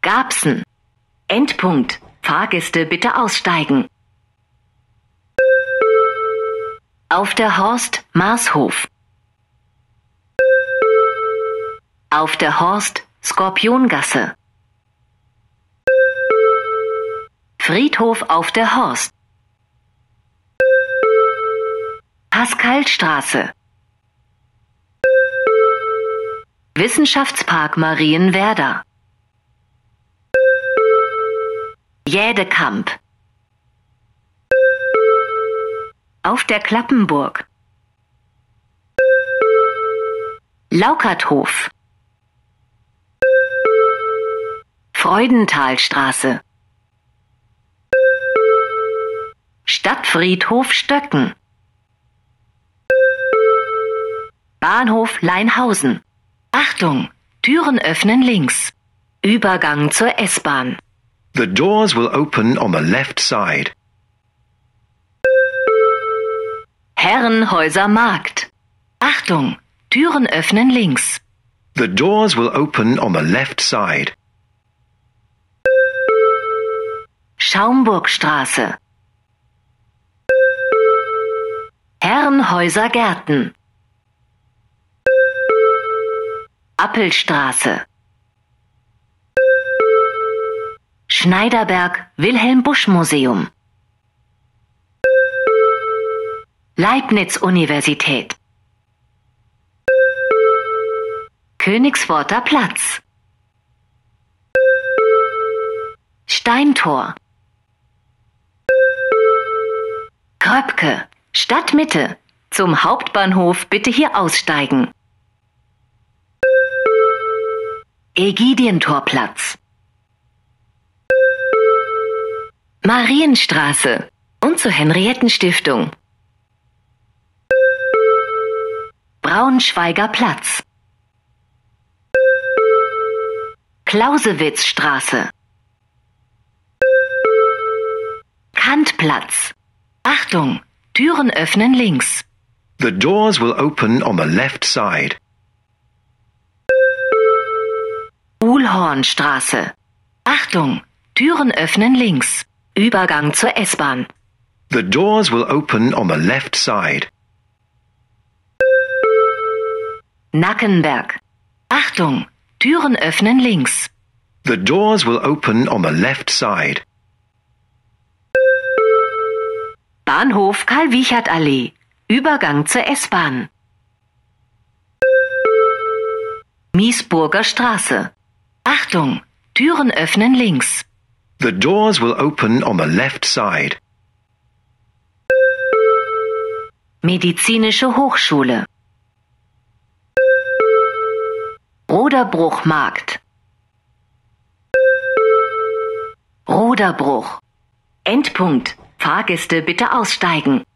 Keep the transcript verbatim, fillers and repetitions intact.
Garbsen. Endpunkt. Fahrgäste bitte aussteigen. Auf der Horst Marshof. Auf der Horst Skorpiongasse. Friedhof auf der Horst. Pascalstraße. Wissenschaftspark Marienwerder. Jädekamp. Auf der Klappenburg. Laukerthof. Freudenthalstraße. Stadtfriedhof Stöcken. Bahnhof Leinhausen. Achtung, Türen öffnen links. Übergang zur S-Bahn. The doors will open on the left side. Herrenhäuser Markt. Achtung, Türen öffnen links. The doors will open on the left side. Schaumburgstraße. Herrenhäuser Gärten. Appelstraße. Schneiderberg Wilhelm Busch Museum. Leibniz-Universität. Königsworter Platz. Steintor. Kröpke, Stadtmitte. Zum Hauptbahnhof bitte hier aussteigen. Ägidientorplatz. Marienstraße und zur Henriettenstiftung. Braunschweiger Platz. Clausewitzstraße. Kantplatz. Achtung, Türen öffnen links. The doors will open on the left side. Uhlhornstraße. Achtung, Türen öffnen links. Übergang zur S-Bahn. The doors will open on the left side. Nackenberg. Achtung, Türen öffnen links. The doors will open on the left side. Bahnhof Karl-Wiechert-Allee. Übergang zur S-Bahn. Miesburger Straße. Achtung, Türen öffnen links. The doors will open on the left side. Medizinische Hochschule. Roderbruchmarkt. Roderbruch. Endpunkt. Fahrgäste bitte aussteigen.